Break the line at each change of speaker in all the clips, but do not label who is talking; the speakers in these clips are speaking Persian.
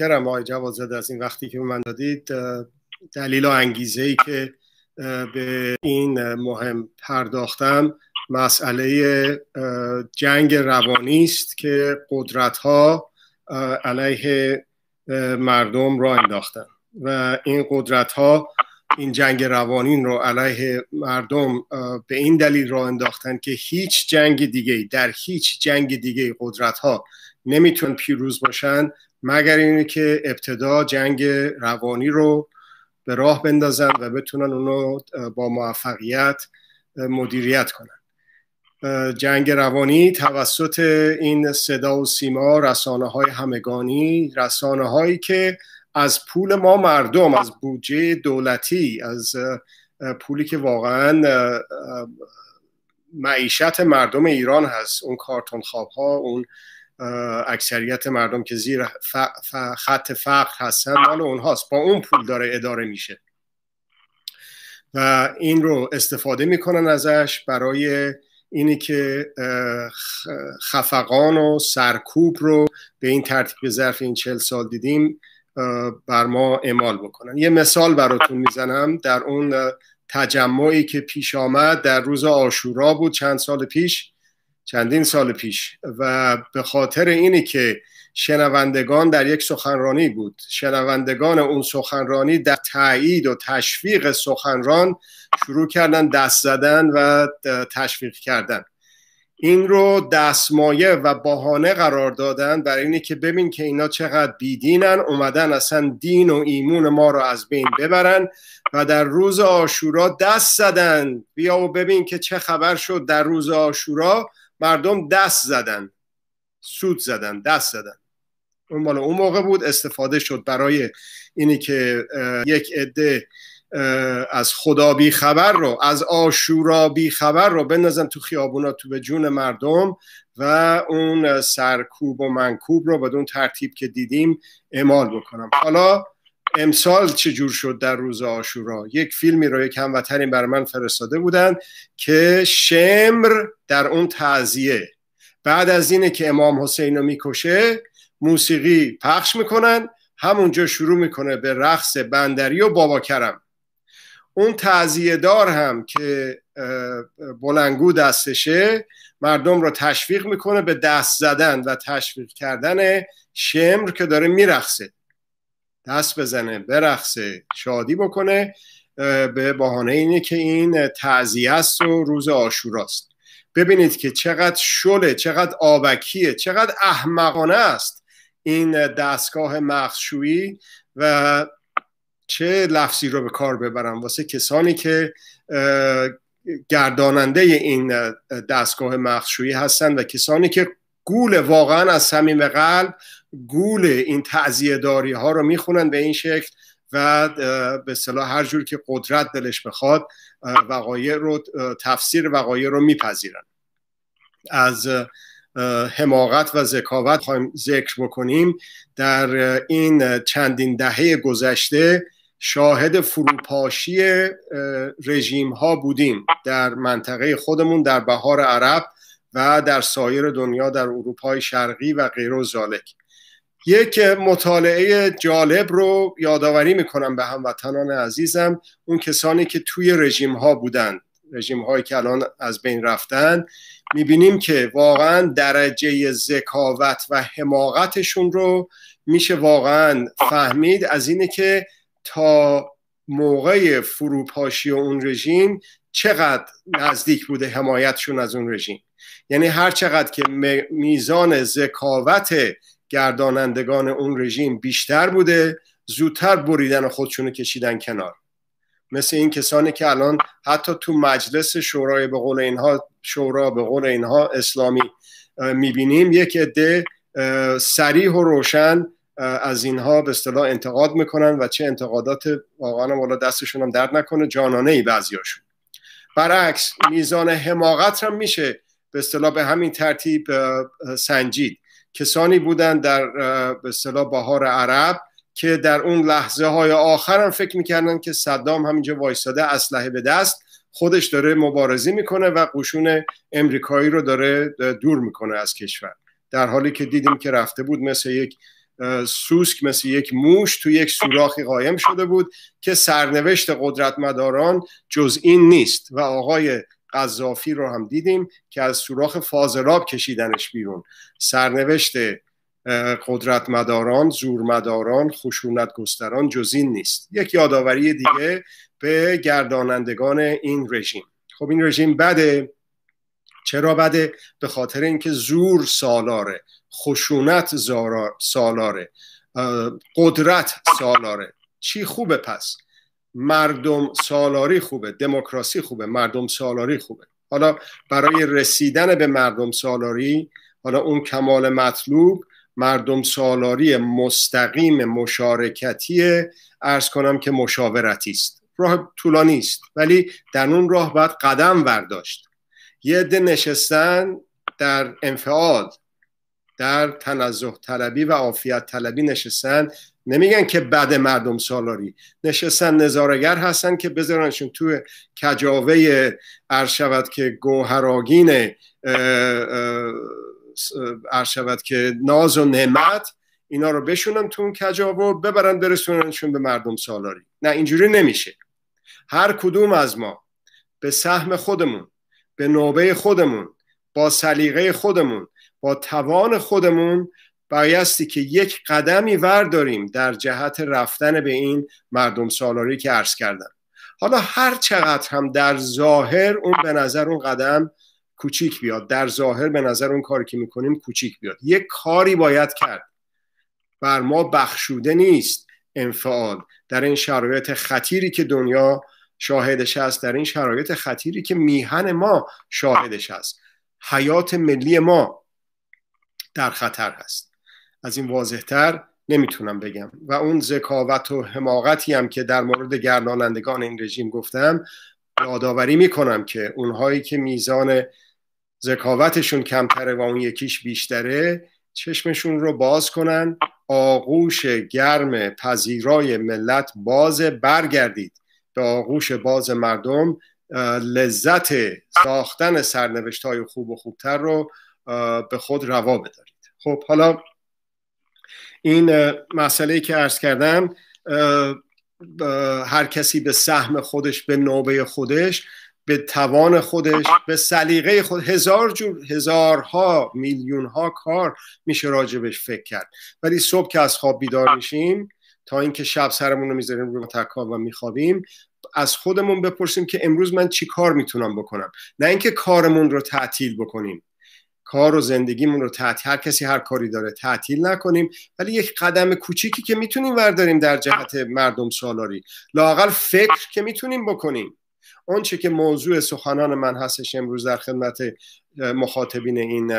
متشکرم آقای جوادزاده از این وقتی که به من دادید. دلیل و انگیزه‌ای که به این مهم پرداختم مسئله جنگ روانی است که قدرت‌ها علیه مردم را انداختن و این قدرت‌ها این جنگ روانی رو علیه مردم به این دلیل را انداختن که هیچ جنگ دیگه در هیچ جنگ دیگه قدرت‌ها نمیتونن پیروز باشن مگر اینه که ابتدا جنگ روانی رو به راه بندازن و بتونن اونو با موفقیت مدیریت کنن. جنگ روانی توسط این صدا و سیما، رسانه‌های همگانی، رسانه‌هایی که از پول ما مردم، از بودجه دولتی، از پولی که واقعا معیشت مردم ایران هست، اون کارتون خواب‌ها، اون اکثریت مردم که زیر خط فقر هستن مال اونهاست، با اون پول داره اداره میشه و این رو استفاده میکنن ازش برای اینی که خفقان و سرکوب رو به این ترتیب به ظرف این 40 سال دیدیم بر ما اعمال بکنن. یه مثال براتون میزنم. در اون تجمعی که پیش آمد در روز عاشورا بود چندین سال پیش و به خاطر اینی که شنوندگان در یک سخنرانی بود، شنوندگان اون سخنرانی در تایید و تشویق سخنران شروع کردن دست زدن و تشویق کردن. این رو دستمایه و بهانه قرار دادن برای اینی که ببین که اینا چقدر بیدینن، اومدن اصلا دین و ایمون ما رو از بین ببرن و در روز عاشورا دست زدن. بیا و ببین که چه خبر شد. در روز عاشورا مردم دست زدن، سود زدن، دست زدن. اون مال اون موقع بود، استفاده شد برای اینی که یک عده از خدا بی خبر رو، از عاشورا بی خبر رو بندازن تو خیابونا، تو به جون مردم و اون سرکوب و منکوب رو بدون ترتیب که دیدیم اعمال بکنم. حالا امسال چجور شد در روز عاشورا؟ یک فیلمی رو یک هموطنی برای من فرستاده بودن که شمر در اون تعزیه بعد از اینه که امام حسین رو میکشه موسیقی پخش میکنن، همونجا شروع میکنه به رقص بندری و بابا کرم. اون تعزیه دار هم که بلنگو دستشه مردم رو تشویق میکنه به دست زدن و تشویق کردن شمر که داره میرقصه، دست بزنه، برقصه، شادی بکنه به بهانه اینه که این تعزیه است و روز عاشوراست. ببینید که چقدر شله، چقدر آبکیه، چقدر احمقانه است این دستگاه مغزشویی و چه لفظی رو به کار ببرم واسه کسانی که گرداننده این دستگاه مغزشویی هستن و کسانی که گول واقعا از صمیم قلب گول این تعزیه داری ها رو میخونن به این شکل و به اصطلاح هر جور که قدرت دلش بخواد وقایع رو، تفسیر وقایع رو میپذیرن. از حماقت و ذکاوت خواهیم ذکر بکنیم. در این چندین دهه گذشته شاهد فروپاشی رژیم ها بودیم در منطقه خودمون، در بهار عرب و در سایر دنیا، در اروپای شرقی و غیر و ذالک. یک مطالعه جالب رو یادآوری میکنم به هموطنان عزیزم، اون کسانی که توی رژیم ها بودن، رژیم هایی که الان از بین رفتن، میبینیم که واقعا درجه ذکاوت و حماقتشون رو میشه واقعا فهمید از اینه که تا موقع فروپاشی اون رژیم چقدر نزدیک بوده حمایتشون از اون رژیم. یعنی هر چقدر که میزان ذکاوت گردانندگان اون رژیم بیشتر بوده، زودتر بریدن خودشونو کشیدن کنار. مثل این کسانی که الان حتی تو مجلس شورای به قول اینها اسلامی میبینیم، یک عده صریح و روشن از اینها به اصطلاح انتقاد میکنن و چه انتقادات واقعا والا دستشون هم درد نکنه، جانانه ای بعضیاشون. برعکس میزان حماقت هم میشه به اصطلاح به همین ترتیب سنجید. کسانی بودن در به اصطلاح بهار عرب که در اون لحظه های آخر هم فکر میکردن که صدام همینجا وایساده اسلحه به دست خودش داره مبارزه میکنه و قشون امریکایی رو داره دور میکنه از کشور، در حالی که دیدیم که رفته بود مثل یک سوسک مثل یک موش تو یک سوراخی قایم شده بود که سرنوشت قدرتمداران جز این نیست و آقای قذافی رو هم دیدیم که از سوراخ فاضلاب کشیدنش بیرون. سرنوشت قدرتمداران، زورمداران، خشونت گستران جز این نیست. یک یادآوری دیگه به گردانندگان این رژیم. خب این رژیم بده. چرا بده؟ به خاطر اینکه زور سالاره، خشونت سالاره، قدرت سالاره. چی خوبه پس؟ مردم سالاری خوبه، دموکراسی خوبه، مردم سالاری خوبه. حالا برای رسیدن به مردم سالاری، حالا اون کمال مطلوب مردم سالاری مستقیم مشارکتی، عرض کنم که مشاورتی است. راه طولانی است ولی در اون راه باید قدم برداشت. یه عده نشستن در انفعال، در تنزه طلبی و عافیت طلبی نشستن، نمیگن که بعد مردم سالاری، نشستن نظارگر هستن که بذارنشون توی کجاوه عرض شود که گوهرآگین عرض شود که ناز و نعمت، اینا رو بشونن تو اون کجاوه ببرن برسوننشون به مردم سالاری. نه، اینجوری نمیشه. هر کدوم از ما به سهم خودمون، به نوبه خودمون، با سلیقه خودمون، با توان خودمون بایستی که یک قدمی ورداریم در جهت رفتن به این مردم سالاری که عرض کردم. حالا هر چقدر هم در ظاهر اون به نظر اون قدم کوچیک بیاد، در ظاهر به نظر اون کاری که میکنیم کوچیک بیاد، یک کاری باید کرد. بر ما بخشوده نیست انفعال در این شرایط خطیری که دنیا شاهدش هست، در این شرایط خطیری که میهن ما شاهدش هست. حیات ملی ما در خطر هست. از این واضح‌تر نمیتونم بگم. و اون ذکاوت و حماقتی هم که در مورد گردانندگان این رژیم گفتم، یادآوری میکنم که اونهایی که میزان ذکاوتشون کمتره و اون یکیش بیشتره، چشمشون رو باز کنن. آغوش گرم پذیرای ملت باز، برگردید به آغوش باز مردم. لذت ساختن سرنوشت‌های خوب و خوبتر رو به خود روا بدارید. خب حالا این مسئله‌ای که عرض کردم، هر کسی به سهم خودش، به نوبه خودش، به توان خودش، به سلیقه خود، هزارها میلیونها کار میشه راجبش فکر کرد. ولی صبح که از خواب بیدار میشیم تا اینکه شب سرمون رو میذاریم روی تکا و میخوابیم، از خودمون بپرسیم که امروز من چی کار میتونم بکنم. نه اینکه کارمون رو تعطیل بکنیم، کار و زندگیمون رو تعطیل، هر کسی هر کاری داره تعطیل نکنیم، ولی یک قدم کوچیکی که میتونیم برداریم در جهت مردم سالاری، لااقل فکر که میتونیم بکنیم. اون چه که موضوع سخنان من هستش امروز در خدمت مخاطبین این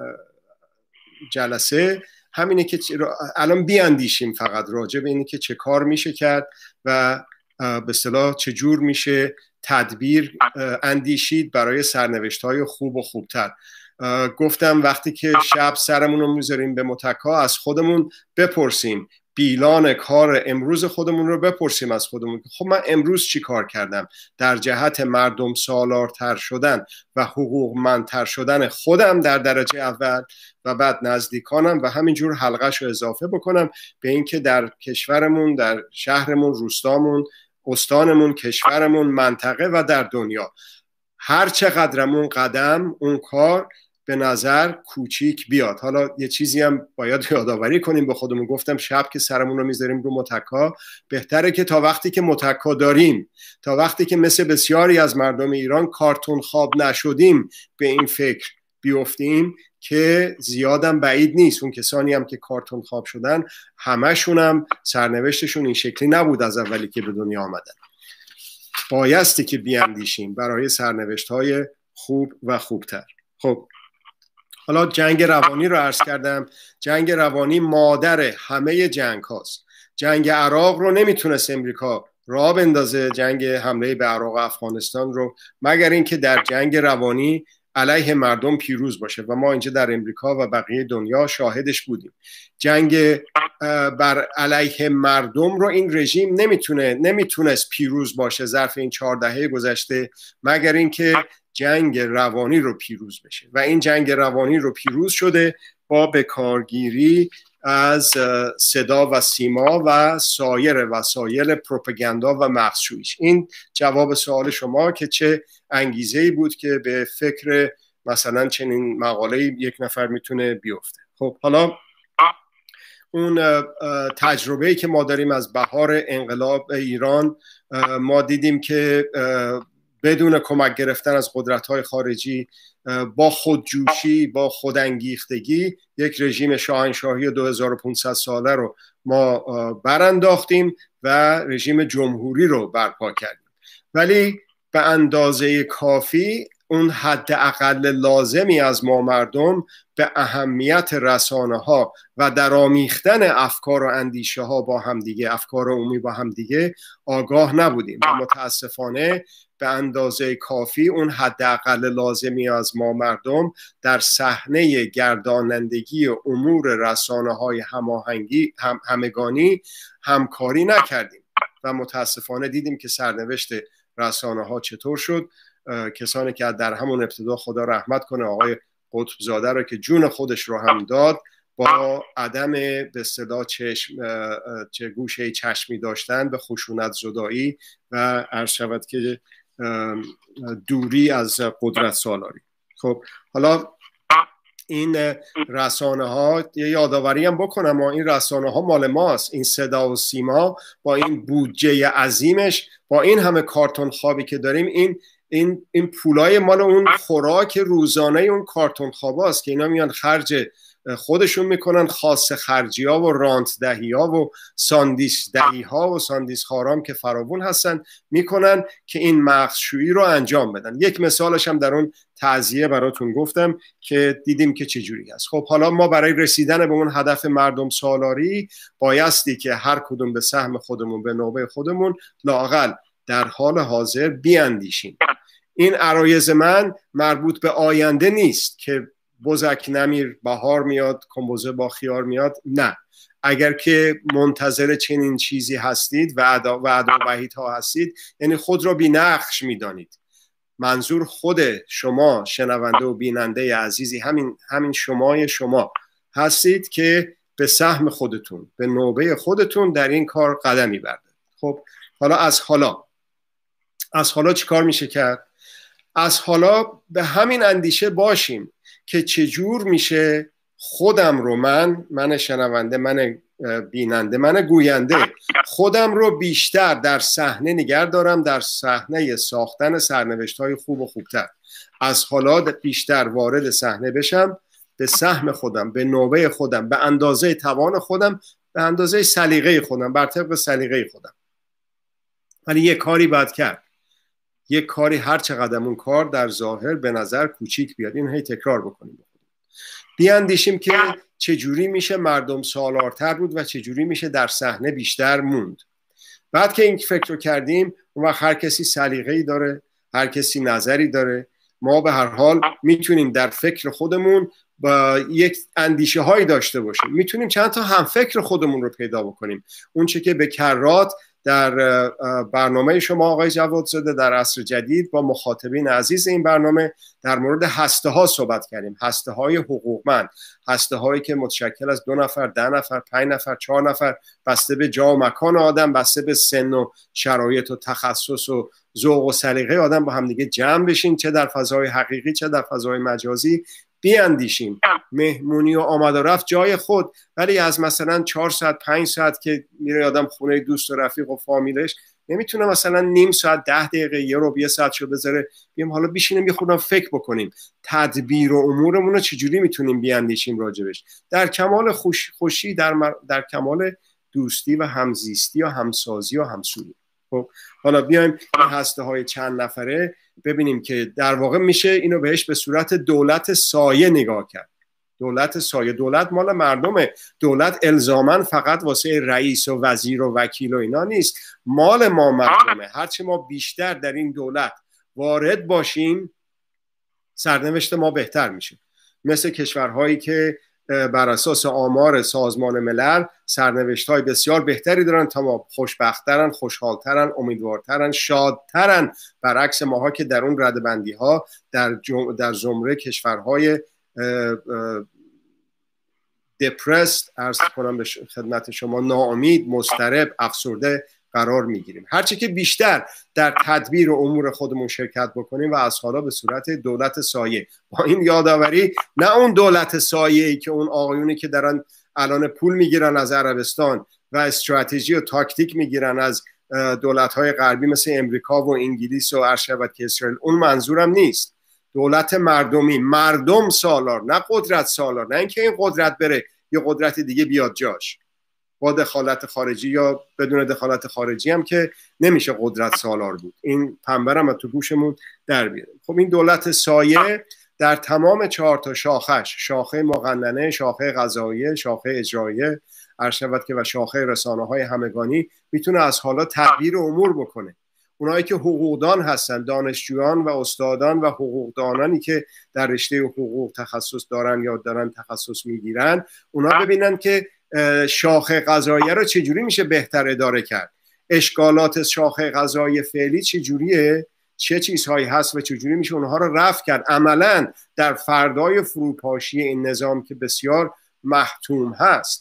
جلسه همینه که الان بیاندیشیم فقط راجع به اینه که چه کار میشه کرد و به اصطلاح چه جور میشه تدبیر اندیشید برای سرنوشت‌های خوب و خوبتر. گفتم وقتی که شب سرمون رو میذاریم به متکا، از خودمون بپرسیم، بیلان کار امروز خودمون رو بپرسیم از خودمون، خب من امروز چی کار کردم در جهت مردم سالارتر شدن و حقوقمندتر شدن خودم در درجه اول و بعد نزدیکانم، و همینجور حلقه‌شو اضافه بکنم به اینکه در کشورمون، در شهرمون، روستامون، استانمون، کشورمون، منطقه و در دنیا هر چقدرمون قدم اون کار به نظر کوچیک بیاد. حالا یه چیزی هم باید یادآوری کنیم به خودمون. گفتم شب که سرمون رو میذاریم رو متکا، بهتره که تا وقتی که متکا داریم، تا وقتی که مثل بسیاری از مردم ایران کارتون خواب نشدیم به این فکر بیفتیم که زیادم بعید نیست. اون کسانی هم که کارتون خواب شدن همشون هم سرنوشتشون این شکلی نبود از اولی که به دنیا آمدن. بایستی که بیاندیشیم برای سرنوشت‌های خوب و خوبتر. خب حالا جنگ روانی رو عرض کردم. جنگ روانی مادر همه جنگ هاست. جنگ عراق رو نمیتونست امریکا راه بندازه، جنگ حمله به عراق و افغانستان رو، مگر اینکه در جنگ روانی علیه مردم پیروز باشه و ما اینجا در امریکا و بقیه دنیا شاهدش بودیم. جنگ بر علیه مردم رو این رژیم نمیتونست پیروز باشه ظرف این 4 دهه گذشته، مگر اینکه جنگ روانی رو پیروز بشه و این جنگ روانی رو پیروز شده با بکارگیری از صدا و سیما و سایر وسایل پروپاگاندا و مغزشوییش. این جواب سوال شما که چه انگیزه‌ای بود که به فکر مثلا چنین مقاله یک نفر میتونه بیفته. خب حالا اون تجربه‌ای که ما داریم از بهار انقلاب ایران، ما دیدیم که بدون کمک گرفتن از قدرت‌های خارجی، با خودجوشی، با خودانگیختگی، یک رژیم شاهنشاهی 2500 ساله رو ما برانداختیم و رژیم جمهوری رو برپا کردیم. ولی به اندازه کافی اون حد اقل لازمی از ما مردم به اهمیت رسانه ها و درآمیختن افکار و اندیشه ها با همدیگه، افکار عمومی با همدیگه آگاه نبودیم و متاسفانه به اندازه کافی اون حد اقل لازمی از ما مردم در صحنه گردانندگی امور رسانه های همگانی همکاری نکردیم و متاسفانه دیدیم که سرنوشت رسانه ها چطور شد. کسانی که در همون ابتدا خدا رحمت کنه آقای قطب زاده رو که جون خودش رو هم داد، با عدم به اصطلاح چه گوشه چشمی داشتن به خشونت زدایی و عرض شود که دوری از قدرت سالاری. خب حالا این رسانه ها، یه یادآوری هم بکنم، ما این رسانه ها مال ماست. این صدا و سیما با این بودجه عظیمش، با این همه کارتون خوابی که داریم، این پولای مال اون خوراک روزانه اون کارتون خواباست که اینا میان خرج خودشون میکنن، خاص خرجی ها و رانت دهی ها و ساندیس دهی ها و ساندیس خارام که فراوون هستن میکنن که این مغزشویی رو انجام بدن. یک مثالش هم در اون تعزیه براتون گفتم که دیدیم که چجوری هست. خب حالا ما برای رسیدن به اون هدف مردم سالاری بایستی که هر کدوم به سهم خودمون، به نوبه خودمون لااقل در حال حاضر بیاندیشیم. این عرایض من مربوط به آینده نیست که بزک نمیر بهار میاد کمبوزه با خیار میاد، نه. اگر که منتظر چنین چیزی هستید و وحید ها هستید، یعنی خود را بی نقش میدانید. منظور خود شما شنونده و بیننده عزیزی، همین شما هستید که به سهم خودتون، به نوبه خودتون در این کار قدمی بردارید. خب حالا از حالا چی کار میشه کرد؟ از حالا به همین اندیشه باشیم که چجور میشه خودم رو، من شنونده، من بیننده، من گوینده، خودم رو بیشتر در صحنه نگه دارم، در صحنه ساختن سرنوشت‌های خوب و خوبتر. از حالا بیشتر وارد صحنه بشم، به سهم خودم، به نوبه خودم، به اندازه توان خودم، به اندازه سلیقه خودم، بر طبق سلیقه خودم. ولی یه کاری باید کرد، یک کاری هر چقدر اون کار در ظاهر به نظر کوچیک بیاد، این هی تکرار بکنیم، بیاندیشیم که چجوری میشه مردم سالارتر بود و چجوری میشه در صحنه بیشتر موند. بعد که این فکر رو کردیم، اون وقت هر کسی سلیقه‌ای داره، هر کسی نظری داره. ما به هر حال میتونیم در فکر خودمون با یک اندیشه هایی داشته باشیم، میتونیم چند تا هم فکر خودمون رو پیدا بکنیم. اون چه که به کرات در برنامه شما آقای جوادزاده در عصر جدید با مخاطبین عزیز این برنامه در مورد هسته ها صحبت کردیم. هسته های حقوقمند، هسته هایی که متشکل از 2 نفر، 10 نفر، 5 نفر، 4 نفر، بسته به جا و مکان آدم، بسته به سن و شرایط و تخصص و ذوق و سلیقه آدم با هم دیگه جمع بشین، چه در فضای حقیقی چه در فضای مجازی، بیاندیشیم. مهمونی و آمد و رفت جای خود، ولی از مثلا 4 ساعت 5 ساعت که میره آدم خونه دوست و رفیق و فامیلش، نمیتونه مثلا نیم ساعت 10 دقیقه یه رو 1 ساعت شو بذاره بیم حالا بشینیم یه خودم فکر بکنیم تدبیر و امورمون رو چجوری میتونیم بیاندیشیم راجبش، در کمال خوشی، در کمال دوستی و همزیستی و همسازی و همسویی. خب حالا بیایم این هسته های چند نفره ببینیم که در واقع میشه اینو بهش به صورت دولت سایه نگاه کرد. دولت سایه، دولت مال مردمه، دولت الزاماً فقط واسه رئیس و وزیر و وکیل و اینا نیست، مال ما مردمه. هرچی ما بیشتر در این دولت وارد باشیم سرنوشت ما بهتر میشه. مثل کشورهایی که بر اساس آمار سازمان ملل سرنوشت‌های بسیار بهتری دارن تا ما، خوشبخت‌ترن، خوشحال‌ترن، امیدوارترن، شادترن، برعکس ماها که در اون ردبندی‌ها در زمره کشورهای depressed، عرض کنم به خدمت شما، ناامید، مضطرب، افسرده قرار میگیریم. هرچی که بیشتر در تدبیر و امور خودمون شرکت بکنیم و از حالا به صورت دولت سایه، با این یادآوری نه اون دولت سایه‌ای که اون آقایونی که دارن الان پول میگیرن از عربستان و استراتژی و تاکتیک میگیرن از دولت‌های غربی مثل امریکا و انگلیس و عرشبت که اسرائیل، اون منظورم نیست. دولت مردمی، مردم سالار، نه قدرت سالار، نه اینکه این قدرت بره یا قدرت دیگه بیاد جاش با دخالت خارجی یا بدون دخالت خارجی هم که نمیشه قدرت سالار بود. این پنبرم تو گوشمون در بیاریم. خب این دولت سایه در تمام 4 تا شاخش، شاخه مقننه، شاخه قضاییه، شاخه اجراییه، عرشبت که و شاخه رسانه‌های همگانی، میتونه از حالا تغییر امور بکنه. اونایی که حقوقدان هستن، دانشجویان و استادان و حقوقدانانی که در رشته حقوق تخصص دارن یا دارن تخصص میگیرن، اونا ببینن که شاخه قضاییه رو چجوری میشه بهتر اداره کرد، اشکالات شاخه قضاییه فعلی چجوریه، چه چیزهایی هست و چجوری میشه اونها رو رفع کرد. عملا در فردای فروپاشی این نظام که بسیار محتوم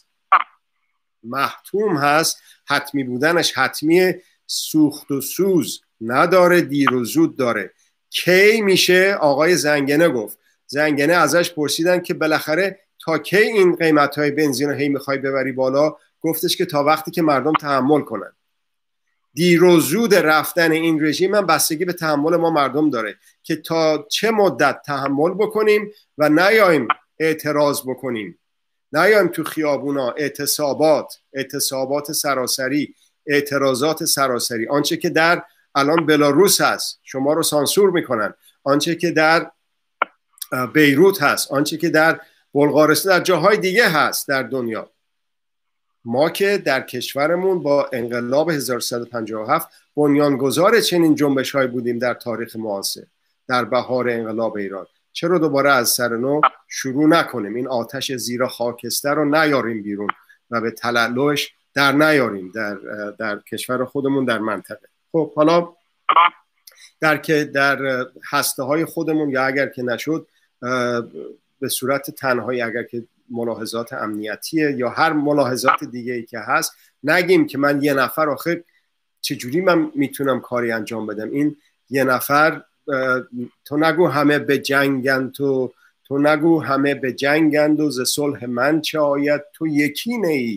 هست، حتمی بودنش حتمیه، سوخت و سوز نداره، دیر و زود داره. کی میشه؟ آقای زنگنه گفت. زنگنه ازش پرسیدن که بالاخره تا کی این قیمت‌های بنزین رو هی میخوای ببری بالا؟ گفتش که تا وقتی که مردم تحمل کنن. دیر و زود رفتن این رژیم هم بستگی به تحمل ما مردم داره که تا چه مدت تحمل بکنیم و نیاییم اعتراض بکنیم، نیاییم تو خیابونا اعتصابات سراسری، اعتراضات سراسری. آنچه که در الان بلاروس هست شما رو سانسور میکنن، آنچه که در بیروت هست، آنچه که در بلغارستان، در جاهای دیگه هست در دنیا. ما که در کشورمون با انقلاب 1357 بنیانگذار چنین جنبش‌هایی بودیم در تاریخ معاصر، در بهار انقلاب ایران، چرا دوباره از سر نو شروع نکنیم؟ این آتش زیر خاکستر رو نیاریم بیرون و به تلالوش در نیاریم در کشور خودمون، در منطقه. خب حالا در هسته های خودمون، یا اگر که نشد به صورت تنهایی، اگر که ملاحظات امنیتیه یا هر ملاحظات دیگه ای که هست، نگیم که من یه نفر آخه چجوری من میتونم کاری انجام بدم. این یه نفر، تو نگو همه به جنگند، تو نگو همه به جنگند و ز صلح من چه آید، تو یکی نی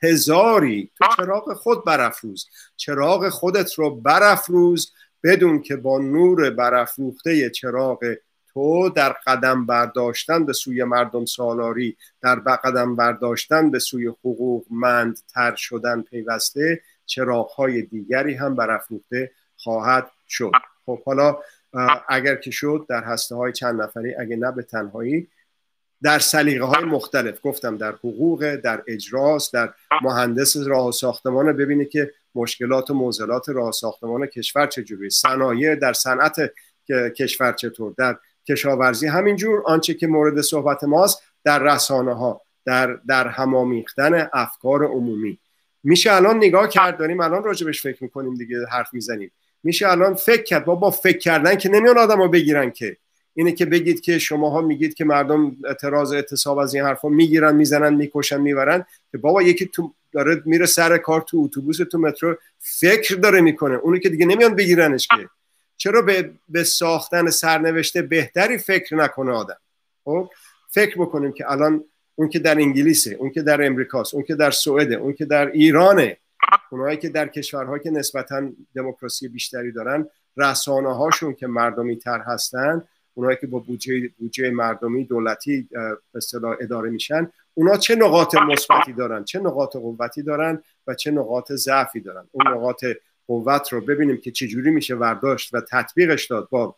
هزاری، تو چراغ خود برافروز، چراغ خودت رو برافروز، بدون که با نور برافروخته چراغ تو در قدم برداشتن به سوی مردم سالاری، در قدم برداشتن به سوی حقوقمند تر شدن پیوسته، چراغ‌های دیگری هم برافروخته خواهد شد. خب حالا اگر که شد در هسته‌های چند نفری، اگه نه به تنهایی، در سلیقه‌های مختلف، گفتم در حقوق، در اجراست، در مهندس راه و ساختمان، ببینه که مشکلات و معضلات راه و ساختمان کشور چجوری، صنایع در صنعت کشور چطور، در کشاورزی همینجور. آنچه که مورد صحبت ماست در رسانه‌ها، در همامیختن افکار عمومی. میشه الان نگاه کرد، داریم الان راجبش فکر میکنیم دیگه، حرف میزنیم، میشه الان فکر کرد. با فکر کردن که نمیان آدمو بگیرن، که اینه که بگید که شماها میگید که مردم اعتراض اعتصاب از این حرفا میگیرن، میزنن، میکشن، میبرن، که بابا یکی تو داره میره سر کار تو اتوبوس، تو مترو، فکر داره میکنه، اونی که دیگه نمیان بگیرنش. که چرا به ساختن سرنوشت بهتری فکر نکنه آدم؟ خب فکر بکنیم که الان اون که در انگلیسه، اون که در امریکاست، اون که در سوئده، اون که در ایرانه، اونایی که در کشورهایی که نسبتاً دموکراسی بیشتری دارن، رسانه هاشون که مردمی تر هستن، اونایی که با بودجه مردمی دولتی به اصطلاح اداره میشن، اونا چه نقاط مثبتی دارن، چه نقاط قوتی دارن و چه نقاط ضعفی دارن. اون نقاط قوت رو ببینیم که چجوری میشه برداشت و تطبیقش داد با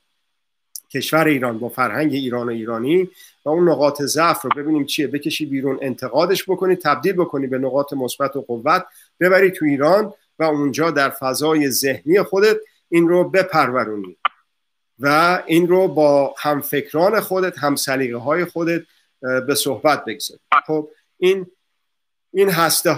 کشور ایران، با فرهنگ ایران و ایرانی، و اون نقاط ضعف رو ببینیم چیه، بکشی بیرون، انتقادش بکنی، تبدیل بکنی به نقاط مثبت و قوت، ببری تو ایران و اونجا در فضای ذهنی خودت این رو بپرورونی و این رو با همفکران خودت، هم سلیقه های خودت به صحبت بگذاری. خب این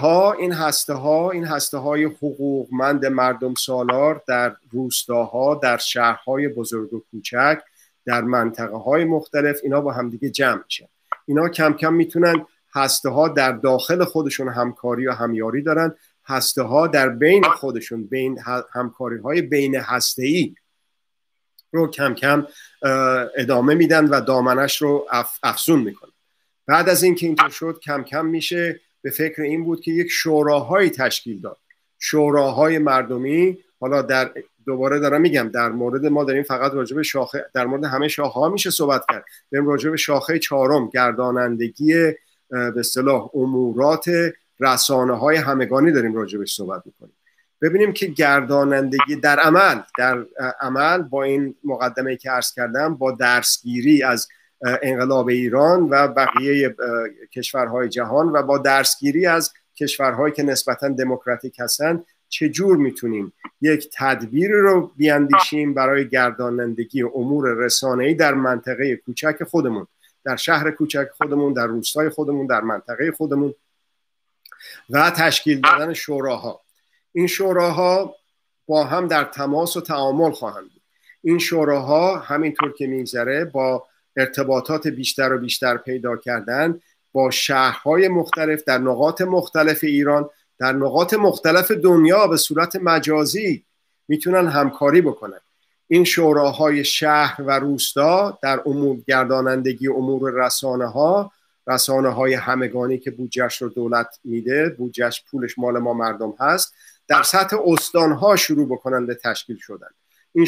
هسته های حقوقمند مردم سالار در روستاها، در شهرهای بزرگ و کوچک، در منطقه های مختلف، اینا با همدیگه جمع میشن. اینا کم کم میتونن هسته ها در داخل خودشون همکاری و همیاری دارن، هسته ها در بین خودشون همکاری های بین هسته‌ای رو کم کم ادامه میدن و دامنش رو افزون میکنن. بعد از اینکه اینطور شد کم کم میشه به فکر این بود که یک شوراهایی تشکیل داد، شوراهای مردمی. حالا دوباره دارم میگم در مورد ما داریم فقط راجع به شاخه، در مورد همه شاخه ها میشه صحبت کرد، داریم راجع به شاخه 4 گردانندگی به اصطلاح امورات رسانه های همگانی داریم راجع بهش صحبت میکنیم. ببینیم که گردانندگی در عمل با این مقدمه‌ای که عرض کردم، با درسگیری از انقلاب ایران و بقیه کشورهای جهان و با درسگیری از کشورهایی که نسبتاً دموکراتیک هستن، چجور میتونیم یک تدبیر رو بیاندیشیم برای گردانندگی امور رسانه‌ای در منطقه کوچک خودمون، در شهر کوچک خودمون، در روستای خودمون، در منطقه خودمون، و تشکیل دادن شوراها. این شوراها با هم در تماس و تعامل خواهند بود. این شوراها همینطور که میگذره با ارتباطات بیشتر و بیشتر پیدا کردن با شهرهای مختلف در نقاط مختلف ایران، در نقاط مختلف دنیا به صورت مجازی میتونن همکاری بکنن. این شوراهای شهر و روستا در امور گردانندگی امور رسانه های همگانی که بودجهش رو دولت میده، بودجهش پولش مال ما مردم هست، در سطح استانها شروع بکنن به تشکیل شدن. این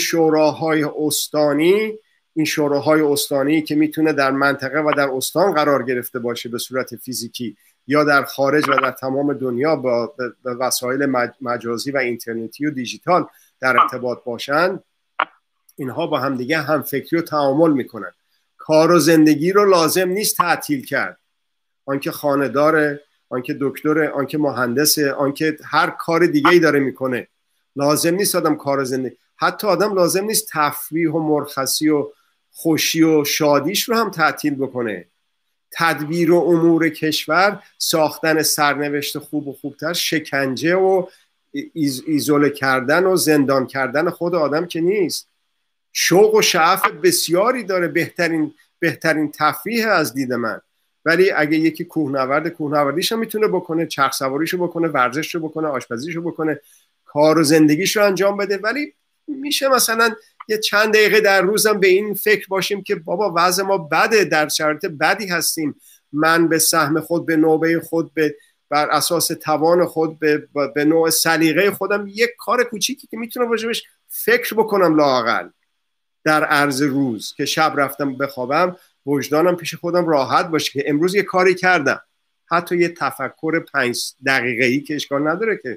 شوراهای استانی که میتونه در منطقه و در استان قرار گرفته باشه به صورت فیزیکی یا در خارج و در تمام دنیا با وسایل مجازی و اینترنتی و دیجیتال در ارتباط باشن، اینها با همدیگه هم فکری و تعامل میکنن. کار و زندگی رو لازم نیست تعطیل کرد. آنکه خانه داره، آنکه دکتره، آنکه مهندسه، آنکه هر کار دیگه‌ای داره میکنه، لازم نیست آدم کار و زندگی، حتی آدم لازم نیست تفریح و مرخصی و خوشی و شادیش رو هم تعطیل بکنه. تدبیر و امور کشور، ساختن سرنوشت خوب و خوبتر، شکنجه و ایزوله کردن و زندان کردن خود آدم که نیست. شوق و شعف بسیاری داره، بهترین تفریح از دید من. ولی اگه یکی کوهنوردیش هم میتونه بکنه، چرخ سواریشو بکنه، ورزششو بکنه، آشپزیشو بکنه، کار و زندگیشو انجام بده. ولی میشه مثلا یه چند دقیقه در روزم به این فکر باشیم که بابا وضع ما بده، در شرایط بدی هستیم، من به سهم خود، به نوبه خود، بر اساس توان خود، به نوع سلیقه خودم یک کار کوچیکی که میتونم راجبش فکر بکنم لااقل در عرض روز، که شب رفتم بخوابم وجدانم پیش خودم راحت باشه که امروز یه کاری کردم، حتی یه تفکر 5 دقیقه‌ای که اشکال نداره که.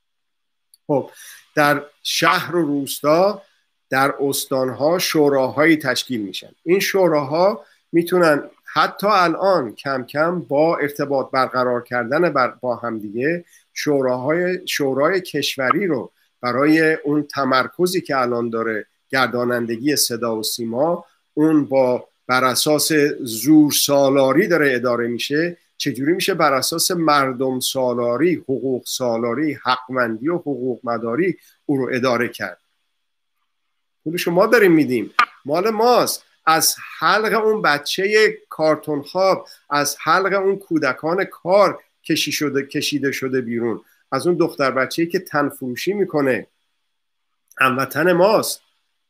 خب در شهر و روستا، در استانها شوراهایی تشکیل میشن. این شوراها میتونن حتی الان کم کم با ارتباط برقرار کردن با همدیگه شورای کشوری رو برای اون تمرکزی که الان داره گردانندگی صدا و سیما، اون بر اساس زور سالاری داره اداره میشه، چجوری میشه بر اساس مردم سالاری، حقوق سالاری، حقمندی و حقوق مداری او رو اداره کرد. پولش ما داریم میدیم، مال ماست. از حلق اون کارتون خواب، از حلق اون کودکان کار کشیده شده بیرون، از اون دختر بچه‌ای که تن فروشی میکنه، هموطن ماست.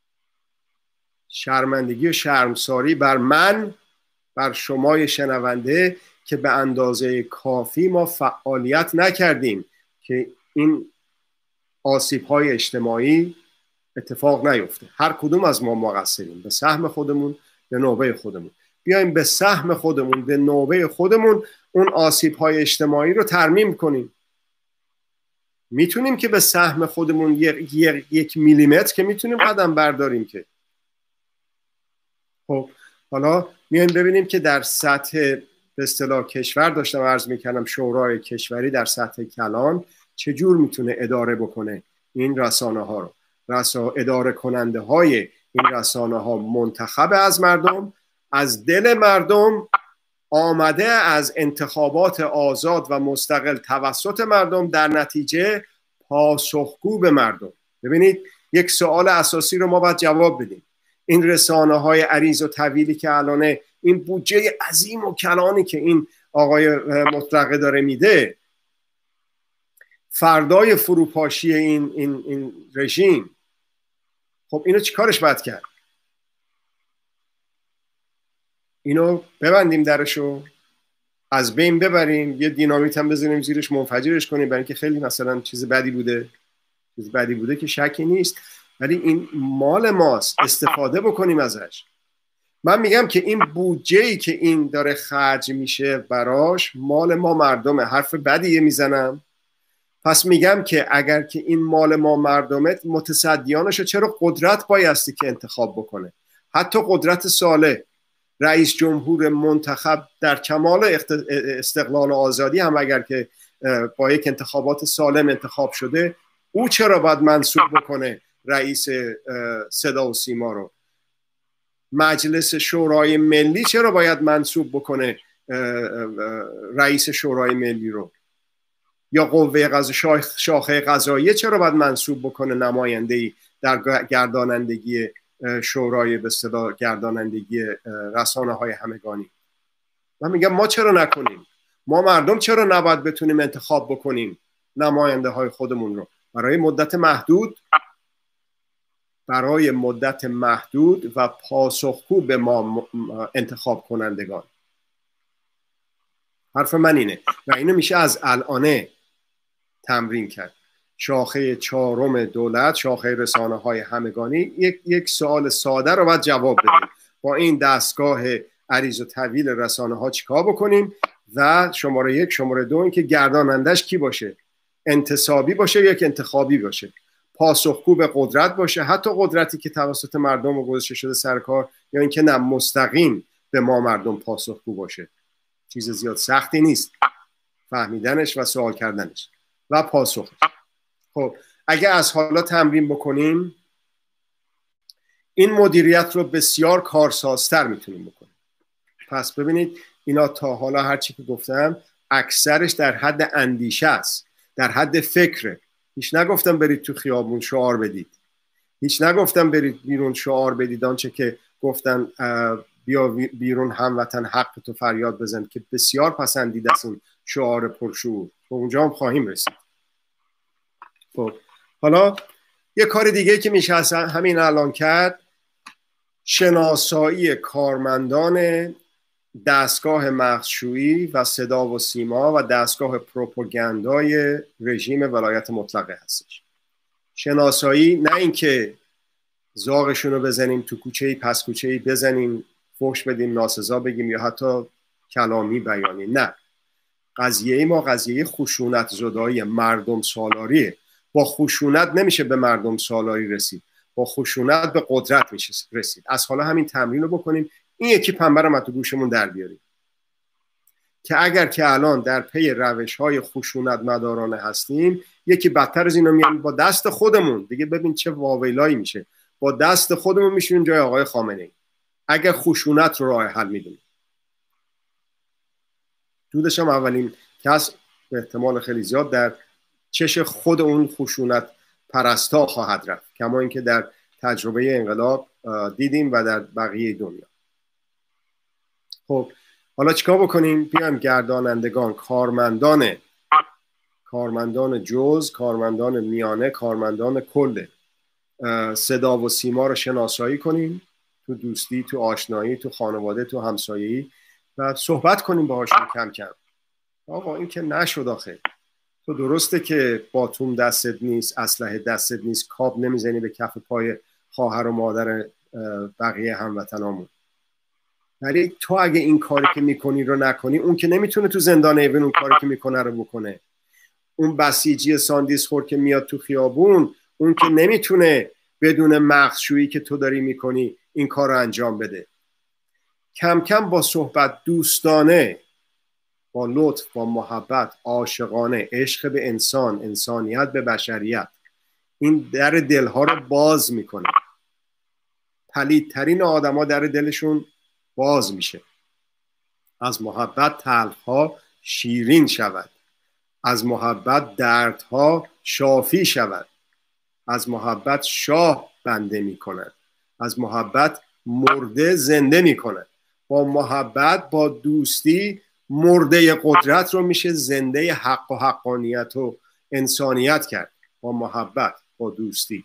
شرمندگی و شرمساری بر من، بر شمای شنونده که به اندازه کافی ما فعالیت نکردیم که این آسیب‌های اجتماعی اتفاق نیفته. هر کدوم از ما مقصریم، به سهم خودمون، به نوبه خودمون. بیایم به سهم خودمون، به نوبه خودمون اون آسیب‌های اجتماعی رو ترمیم کنیم. میتونیم که به سهم خودمون 1 میلیمتر که میتونیم قدم برداریم که. خب حالا میایم ببینیم که در سطح به اصطلاح کشور، داشتم عرض میکنم شورای کشوری در سطح کلان چجور میتونه اداره بکنه این رسانه ها رو. اداره کننده های این رسانه ها منتخب از مردم، از دل مردم، آمده از انتخابات آزاد و مستقل توسط مردم، در نتیجه پاسخگو به مردم. ببینید یک سوال اساسی رو ما باید جواب بدیم. این رسانه های عریض و طویلی که الان این بودجه عظیم و کلانی که این آقای مطلقه داره میده، فردای فروپاشی این رژیم، خب اینو چی کارش باید کرد؟ اینو ببندیم درشو، از بین ببریم، یه دینامیت هم بزنیم زیرش منفجرش کنیم، برای اینکه خیلی مثلا چیز بدی بوده که شکی نیست، ولی این مال ماست، استفاده بکنیم ازش. من میگم که این بودجه‌ای که این داره خرج میشه براش مال ما مردمه. حرف بدیه میزنم، پس میگم که اگر که این مال ما مردمه، متصدیانشو چرا قدرت بایستی که انتخاب بکنه، حتی قدرت صالح، رئیس جمهور منتخب در کمال استقلال و آزادی هم اگر که با یک انتخابات سالم انتخاب شده، او چرا باید منصوب بکنه رئیس صدا و سیما رو؟ مجلس شورای ملی چرا باید منصوب بکنه رئیس شورای ملی رو؟ یا قوه شاخه قضاییه چرا باید منصوب بکنه نماینده‌ای در گردانندگی شورای به اصطلاح گردانندگی رسانه های همگانی؟ من میگم ما چرا نکنیم؟ ما مردم چرا نباید بتونیم انتخاب بکنیم نماینده های خودمون رو برای مدت محدود و پاسخگو به ما انتخاب کنندگان؟ حرف من اینه و اینو میشه از الانه تمرین کرد. شاخه چهارم دولت، شاخه رسانه های همگانی، یک سوال ساده رو باید جواب بدیم. با این دستگاه عریض و طویل رسانه ها چیکار بکنیم؟ و شماره یک، شماره دو، این که گردانندش کی باشه؟ انتصابی باشه یا انتخابی باشه؟ پاسخگو به قدرت باشه، حتی قدرتی که توسط مردم گذاشته شده سر کار، یا اینکه نه مستقیم به ما مردم پاسخگو باشه. چیز زیاد سختی نیست فهمیدنش و سوال کردنش و پاسخش. خب اگه از حالا تمرین بکنیم، این مدیریت رو بسیار کارسازتر میتونیم بکنیم. پس ببینید اینا تا حالا هرچی که گفتم اکثرش در حد اندیشه است، در حد فکره. هیچ نگفتم برید تو خیابون شعار بدید، هیچ نگفتم برید بیرون شعار بدید آنچه که گفتن بیا بیرون هموطن حق تو فریاد بزن، که بسیار پسندیده است این شعار پرشور. و اونجا هم خواهیم رسید. خب حالا یه کار دیگه که میشه همین الان کرد، شناسایی کارمندان دستگاه مغزشویی و صدا و سیما و دستگاه پروپاگاندای رژیم ولایت مطلقه هستش. شناسایی، نه اینکه زاغشون رو بزنیم تو کوچه‌ای پس کوچه‌ای بزنیم، فحش بدیم، ناسزا بگیم یا حتی کلامی بیانی. نه، قضیه ما قضیه خشونت زدایی، مردم سالاریه. با خشونت نمیشه به مردم سالاری رسید، با خشونت به قدرت میشه رسید. از حالا همین تمرین رو بکنیم، این یکی پنبه رو تو گوشمون در بیاریم که اگر که الان در پی روش‌های خشونت مدارانه هستیم، یکی بدتر از اینا میان با دست خودمون. دیگه ببین چه واویلایی میشه، با دست خودمون میشونیم جای آقای خامنه‌ای اگر خشونت رو راه حل میدونیم. دودش هم اولین کس به احتمال خیلی زیاد در چش خود اون خشونت پرستا خواهد رفت، کما اینکه در تجربه انقلاب دیدیم و در بقیه دنیا. خب حالا چیکار بکنیم؟ بیایم گردانندگان، کارمندان جز، کارمندان میانه، کارمندان کل صدا و سیما رو شناسایی کنیم، تو دوستی، تو آشنایی، تو خانواده، تو همسایه‌ای، و صحبت کنیم باهاشون کم کم. آقا این که نشد آخه. تو درسته که باتوم دستت نیست، اسلحه دستت نیست، کاب نمیزنی به کف پای خواهر و مادر بقیه هموطنامون، ولی تو اگه این کاری که میکنی رو نکنی، اون که نمیتونه تو زندان ایون اون کاری که میکنه رو بکنه. اون بسیجی ساندیس خور که میاد تو خیابون، اون که نمیتونه بدون مغزشویی که تو داری میکنی این کار رو انجام بده. کم کم با صحبت دوستانه، با لطف، با محبت، عاشقانه، عشق به انسان، انسانیت به بشریت، این در دلها رو باز میکنه. پلیدترین آدما در دلشون باز میشه. از محبت تلخها شیرین شود، از محبت دردها شافی شود، از محبت شاه بنده میکنند، از محبت مرده زنده میکنند. با محبت، با دوستی مرده قدرت رو میشه زنده حق و حقانیت و انسانیت کرد، با محبت، با دوستی.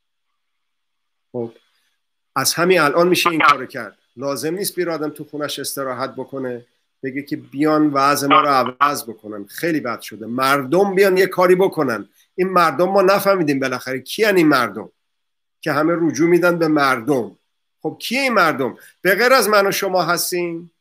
خب از همین الان میشه این کارو کرد. لازم نیست بیر آدم تو خونش استراحت بکنه بگه که بیان وضع ما رو عوض بکنن، خیلی بد شده، مردم بیان یه کاری بکنن. این مردم ما نفهمیدیم بالاخره کیان این مردم که همه رجوع میدن به مردم. خب کیه این مردم؟ به غیر از من و شما هستیم؟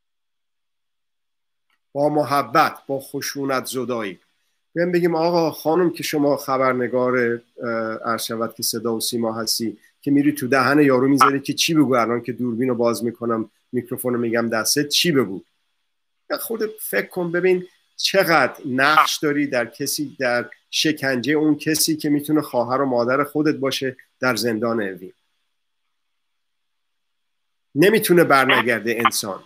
با محبت، با خشونت زدایی بیان بگیم آقا خانم که شما خبرنگار ارشد که صدا و سیما هستی که میری تو دهن یارو میذاری که چی بگو، الان که دوربین رو باز میکنم میکروفون رو میگم دستت، چی بگو؟ خودت فکر کن ببین چقدر نقش داری در کسی، در شکنجه اون کسی که میتونه خواهر و مادر خودت باشه در زندان اوین. نمیتونه برنگرده انسان.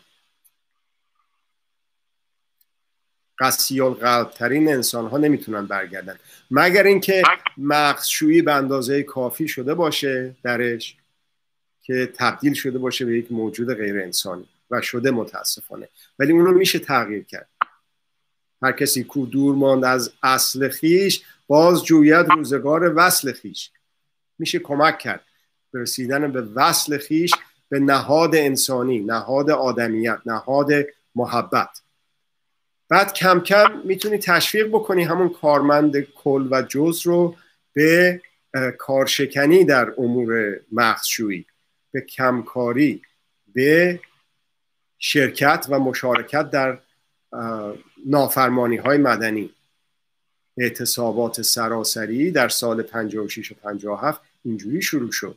قسی القلب ترین انسان ها نمیتونن برگردن مگر اینکه مغزشویی به اندازه کافی شده باشه درش که تبدیل شده باشه به یک موجود غیر انسانی و شده متاسفانه، ولی اونو میشه تغییر کرد. هر کسی کو دور ماند از اصل خیش باز جوید روزگار وصل خیش. میشه کمک کرد به رسیدن به وصل خیش، به نهاد انسانی، نهاد آدمیت، نهاد محبت. بعد کم کم میتونی تشویق بکنی همون کارمند کل و جز رو به کارشکنی در امور مغزشویی، به کمکاری، به شرکت و مشارکت در نافرمانی های مدنی. اعتصابات سراسری در سال 56 و 57 اینجوری شروع شد،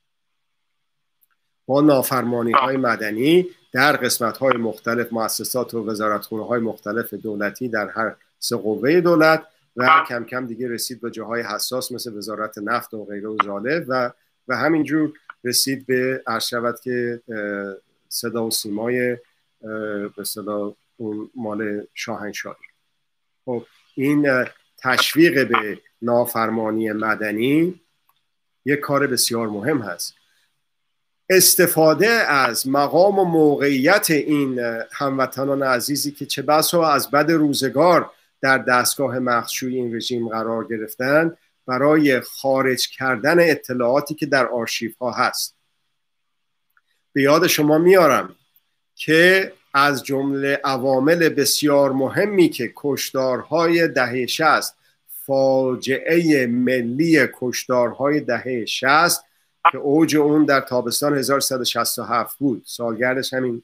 با نافرمانی های مدنی در قسمت های مختلف مؤسسات و وزارتخونه های مختلف دولتی در هر سه قوه دولت و کم کم دیگه رسید به جاهای حساس مثل وزارت نفت و غیره و ذالک و همینجور رسید به عرض که صدا و سیمای به اصطلاح اون مال شاهنشاهی. خب این تشویق به نافرمانی مدنی یک کار بسیار مهم هست. استفاده از مقام و موقعیت این هموطنان عزیزی که چه بسا از بد روزگار در دستگاه مغزشویی این رژیم قرار گرفتن برای خارج کردن اطلاعاتی که در آرشیف ها هست. به یاد شما میارم که از جمله عوامل بسیار مهمی که کشتارهای دهه 60، فاجعه ملی کشتارهای دهه 60 که اوج اون در تابستان 1167 بود، سالگردش همین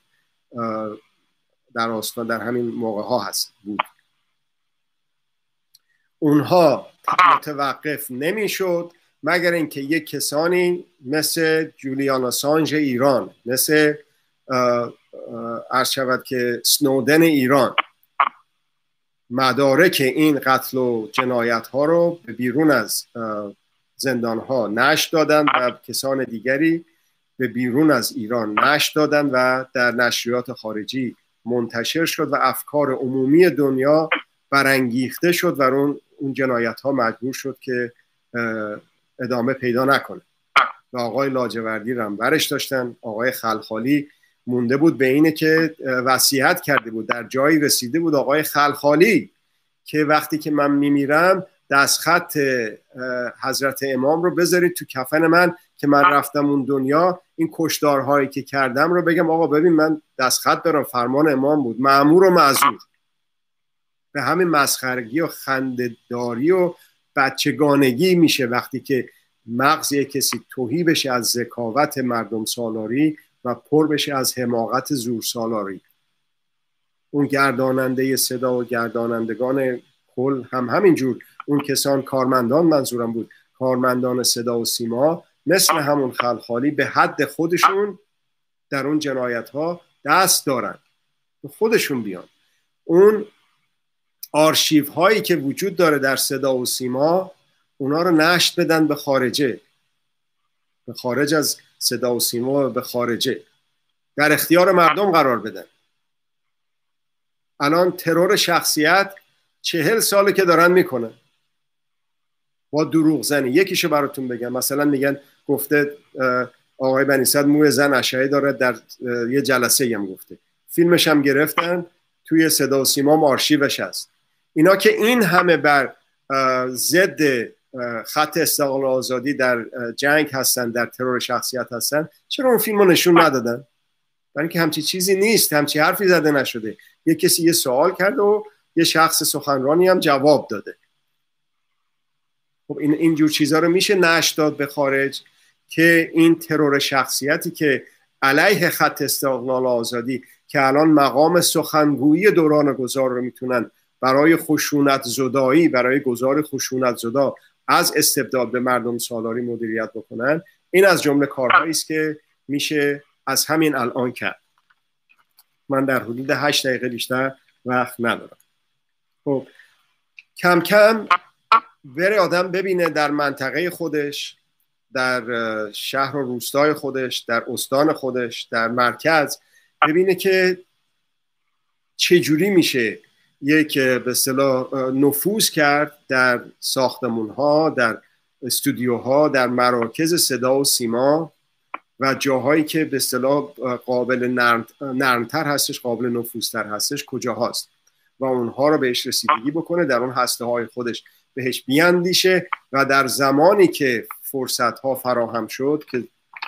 در همین موقع ها هست بود، اونها متوقف نمیشد مگر اینکه یک کسانی مثل جولیان آسانژ ایران، مثل عرض شود که سنودن ایران مدارک این قتل و جنایت ها رو به بیرون از زندان ها نشر دادن و کسان دیگری به بیرون از ایران نشر دادن و در نشریات خارجی منتشر شد و افکار عمومی دنیا برانگیخته شد و اون جنایت ها مجبور شد که ادامه پیدا نکنه. و آقای لاجوردی رو هم برش داشتن. آقای خلخالی مونده بود به اینه که وصیت کرده بود، در جایی رسیده بود آقای خلخالی که وقتی که من میمیرم دستخط حضرت امام رو بذارید تو کفن من که من رفتم اون دنیا این کشتارهایی که کردم رو بگم آقا ببین من دستخط دارم، فرمان امام بود، مأمور و معذور. به همین مسخرگی و خنده‌داری و بچگانگی میشه وقتی که مغز یک کسی تهی بشه از ذکاوت مردم سالاری و پر بشه از حماقت زور سالاری. اون گرداننده صدا و گردانندگان کل هم همینجور، اون کسان کارمندان منظورم بود، کارمندان صدا و سیما مثل همون خلخالی به حد خودشون در اون جنایت ها دست دارن، خودشون بیان. اون آرشیو هایی که وجود داره در صدا و سیما اونا رو نشر بدن به خارجه، به خارج از صدا و سیما، به خارجه، در اختیار مردم قرار بدن. الان ترور شخصیت 40 ساله که دارن میکنن با دروغ زنی. یکیشو براتون بگم، مثلا میگن گفته آقای بنی صدر موی زن اشعه داره، در یه جلسه هم گفته، فیلمش هم گرفتن توی صدا و سیما آرشیوش هست. اینا که این همه بر ضد خط استقلال آزادی در جنگ هستن، در ترور شخصیت هستن، چرا اون فیلم رو نشون ندادن؟ برای اینکه همچی چیزی نیست، همچی حرفی زده نشده. یه کسی یه سوال کرده و یه شخص سخنرانی هم جواب داده. خب اینجور چیزها رو میشه نشر داد به خارج که این ترور شخصیتی که علیه خط استقلال آزادی که الان مقام سخنگویی دوران گذار رو میتونن برای خشونت زدایی، برای گذار خشونت زدا از استبداد به مردم سالاری مدیریت بکنن، این از جمله کارهایی است که میشه از همین الان کرد. من در حدود 8 دقیقه بیشتر وقت ندارم. خب کم کم بره آدم ببینه در منطقه خودش، در شهر و روستای خودش، در استان خودش، در مرکز، ببینه که چجوری میشه یک به اصطلاح نفوذ کرد در ساختمان‌ها، در استودیوها، در مراکز صدا و سیما و جاهایی که به اصطلاح قابل نرمتر هستش، قابل نفوذتر هستش، کجا هست و اونها رو بهش رسیدگی بکنه، در اون هسته‌های خودش بهش بیاندیشه و در زمانی که فرصت‌ها فراهم شد که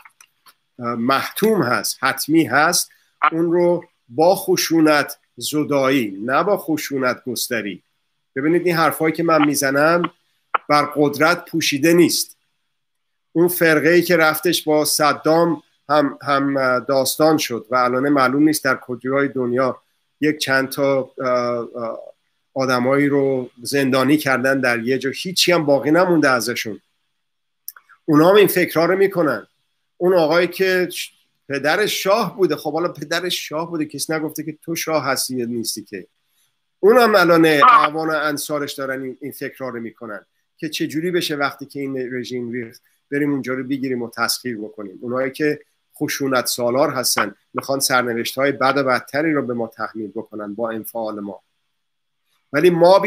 محتوم هست، حتمی هست، اون رو با خشونت زدایی، نه با خشونت گستری. ببینید این حرفایی که من میزنم بر قدرت پوشیده نیست. اون فرقه‌ای که رفتش با صدام هم داستان شد و الان معلوم نیست در کجای دنیا یک چند تا آدمایی رو زندانی کردن در یه جا، هیچی هم باقی نمونده ازشون. اونا هم این فکرها رو میکنن. اون آقایی که پدر شاه بوده، خب حالا پدر شاه بوده، کسی نگفته که تو شاه هستی یا نیستی که. اونم الان اعوان انصارش دارن این فکرها رو میکنن که چجوری بشه وقتی که این رژیم ریخت بریم اونجا رو بگیریم و تسخیر بکنیم. اونایی که خشونت سالار هستن میخوان سرنوشت‌های بد و بدتری رو به ما تحمیل بکنن با انفعال ما. ولی ما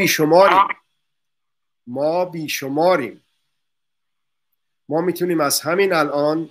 بیشماریم. ما میتونیم از همین الان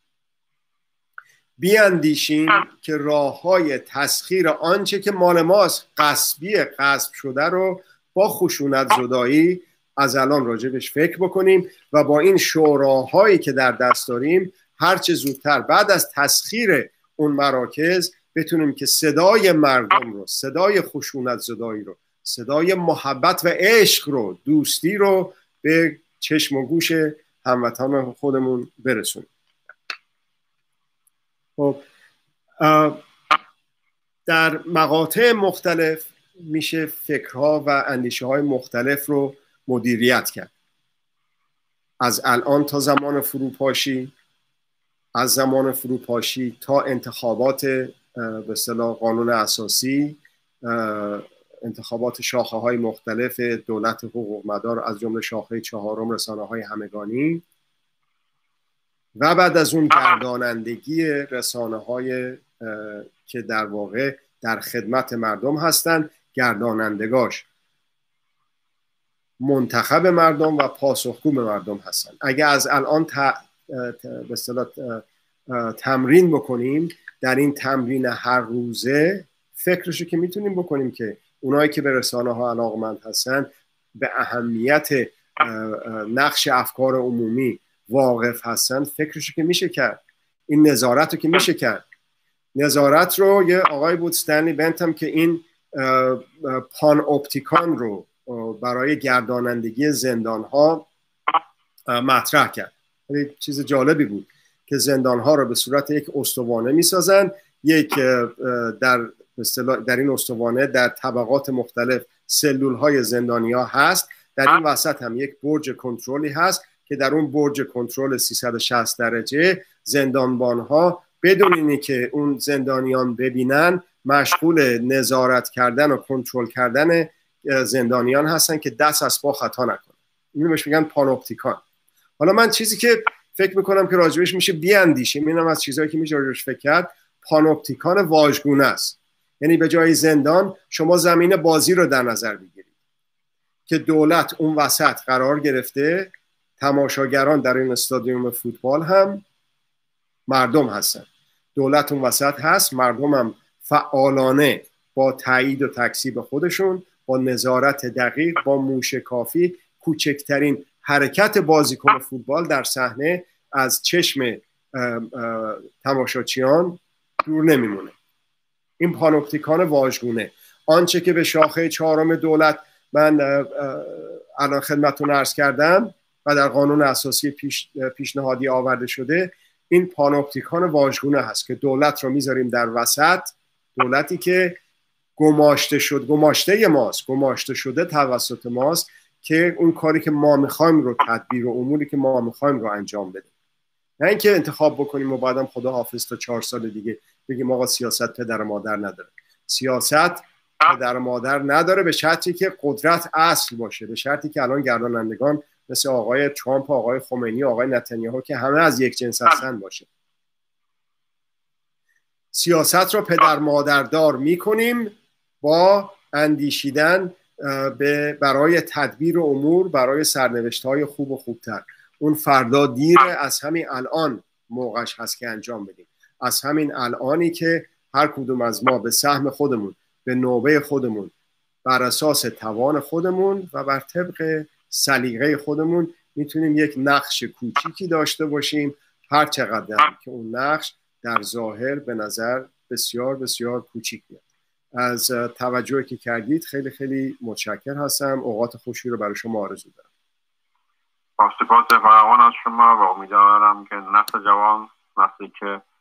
بیاندیشیم که راه‌های تسخیر آنچه که مال ماست، غصب شده رو با خشونت زدایی از الان راجبش فکر بکنیم و با این شوراهایی که در دست داریم هرچه زودتر بعد از تسخیر اون مراکز بتونیم که صدای مردم رو، صدای خشونت زدایی رو، صدای محبت و عشق رو، دوستی رو به چشم و گوش هموطن خودمون برسونیم. خب در مقاطع مختلف میشه فکرها و اندیشه های مختلف رو مدیریت کرد. از الان تا زمان فروپاشی، از زمان فروپاشی تا انتخابات به اصطلاح قانون اساسی، انتخابات شاخه های مختلف دولت حقوق مدار از جمله شاخه 4 رسانه های همگانی و بعد از اون گردانندگی رسانه های که در واقع در خدمت مردم هستند، گردانندگاش منتخب مردم و پاسخگو به مردم هستن. اگه از الان به اصطلاح تمرین بکنیم، در این تمرین هر روزه فکرشو که میتونیم بکنیم که اونایی که به رسانه ها علاقمند هستن به اهمیت نقش افکار عمومی واقف هستن، فکرشو که میشه کرد. این نظارت رو که میشه کرد. نظارت رو یه آقای بود استنلی بنتام که این پان اپتیکان رو برای گردانندگی زندان ها مطرح کرد. چیز جالبی بود که زندان ها رو به صورت یک استوانه میسازن، یک در این استوانه در طبقات مختلف سلول های زندانی ها هست، در این وسط هم یک برج کنترلی هست که در اون برج کنترل 360 درجه زندانبان ها بدون اینی که اون زندانیان ببینن مشغول نظارت کردن و کنترل کردن زندانیان هستن که دست از پا خطا نکنن. اینو بهش میگن پانوپتیکان. حالا من چیزی که فکر میکنم که راجبش میشه بیاندیشیم، اینم از چیزهایی که میشه راجبش فکر کرد، پانوپتیکان واژگونه است. یعنی به جای زندان شما زمین بازی رو در نظر بگیرید که دولت اون وسط قرار گرفته، تماشاگران در این استادیوم فوتبال هم مردم هستن، دولت اون وسط هست، مردم هم فعالانه با تایید و تکسیب خودشون، با نظارت دقیق، با موشکافی، کوچکترین حرکت بازیکن فوتبال در صحنه از چشم تماشاچیان دور نمیمونه. این پانوپتیکان واژگونه. آنچه که به شاخه 4 دولت من الان خدمتتون عرض کردم و در قانون اساسی پیشنهادی آورده شده، این پانوپتیکان واژگونه هست که دولت رو میذاریم در وسط، دولتی که گماشته شده توسط ماست که اون کاری که ما میخوایم رو تدبیر و اموری که ما میخوایم رو انجام بده. نه اینکه انتخاب بکنیم و بعدم خدا حافظ تا 4 سال دیگه بگیم آقا سیاست پدر مادر نداره. سیاست پدر مادر نداره به شرطی که قدرت اصل باشه، به شرطی که الان گردانندگان مثل آقای ترامپ، آقای خمینی، آقای نتانیاهو که همه از یک جنس هستن باشه. سیاست رو پدر مادردار میکنیم با اندیشیدن برای تدبیر امور، برای سرنوشت‌های خوب و خوبتر. اون فردا دیره، از همین الان موقعش هست که انجام بدیم. از همین الانی که هر کدوم از ما به سهم خودمون، به نوبه خودمون، بر اساس توان خودمون و بر طبق سلیقه خودمون میتونیم یک نقش کوچیکی داشته باشیم، هر چقدر که اون نقش در ظاهر به نظر بسیار بسیار کوچیک میاد. از توجهی که کردید خیلی خیلی متشکر هستم. اوقات خوشی رو برای شما آرزو دارم.
با سپاس فراوان از شما و امیدوارم که نسل جوان، نسلی که